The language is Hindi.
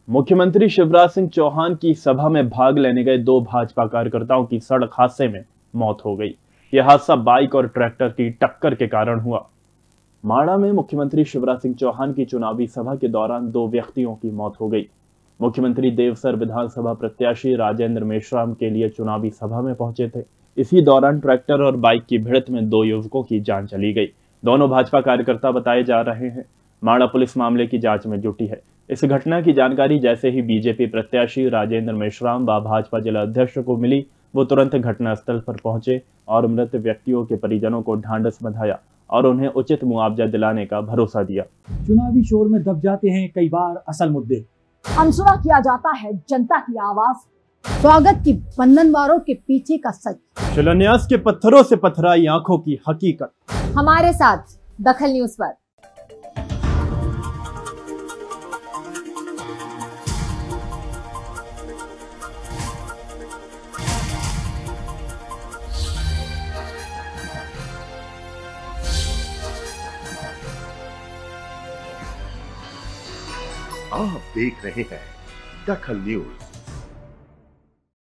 मुख्यमंत्री शिवराज सिंह चौहान की सभा में भाग लेने गए दो भाजपा कार्यकर्ताओं की सड़क हादसे में मौत हो गई। यह हादसा बाइक और ट्रैक्टर की टक्कर के कारण हुआ। माड़ा में मुख्यमंत्री शिवराज सिंह चौहान की चुनावी सभा के दौरान दो व्यक्तियों की मौत हो गई। मुख्यमंत्री देवसर विधानसभा प्रत्याशी राजेंद्र मेश्राम के लिए चुनावी सभा में पहुंचे थे। इसी दौरान ट्रैक्टर और बाइक की भिड़ंत में दो युवकों की जान चली गई। दोनों भाजपा कार्यकर्ता बताए जा रहे हैं। माड़ा पुलिस मामले की जांच में जुटी है। इस घटना की जानकारी जैसे ही बीजेपी प्रत्याशी राजेंद्र मेश्राम व भाजपा जिला अध्यक्ष को मिली, वो तुरंत घटनास्थल पर पहुंचे और मृत व्यक्तियों के परिजनों को ढांढस बंधाया और उन्हें उचित मुआवजा दिलाने का भरोसा दिया। चुनावी शोर में दब जाते हैं कई बार असल मुद्दे। अनसुना किया जाता है जनता की आवाज। स्वागत की बंधनवारों के पीछे का सच, शिलान्यास के पत्थरों से पथराई आंखों की हकीकत। हमारे साथ दखल न्यूज पर। आप देख रहे हैं दखल न्यूज।